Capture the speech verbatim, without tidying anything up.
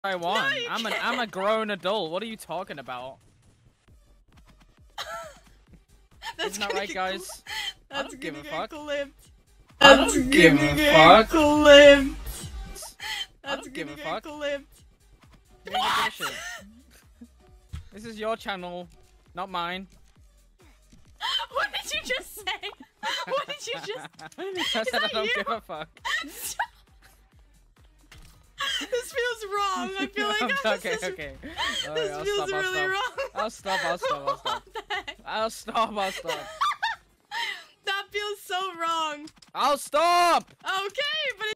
I won. No, you I'm an can't. I'm a grown adult. What are you talking about? That's Isn't that gonna right, get guys? cl- I That's don't give gonna a get fuck. clipped. I That's don't give gonna a get fuck. clipped. I That's don't give gonna a get fuck. clipped. You ain't gonna give a shit. This is your channel, not mine. What did you just say? What did you just? I said I that don't you? give a fuck. This feels wrong. I feel like I'm okay, just, okay. This Alright, I'll feels stop, I'll really stop. wrong. I'll stop, I'll stop, I'll stop. What the heck? I'll stop, I'll stop. That feels so wrong. I'll stop! Okay, but.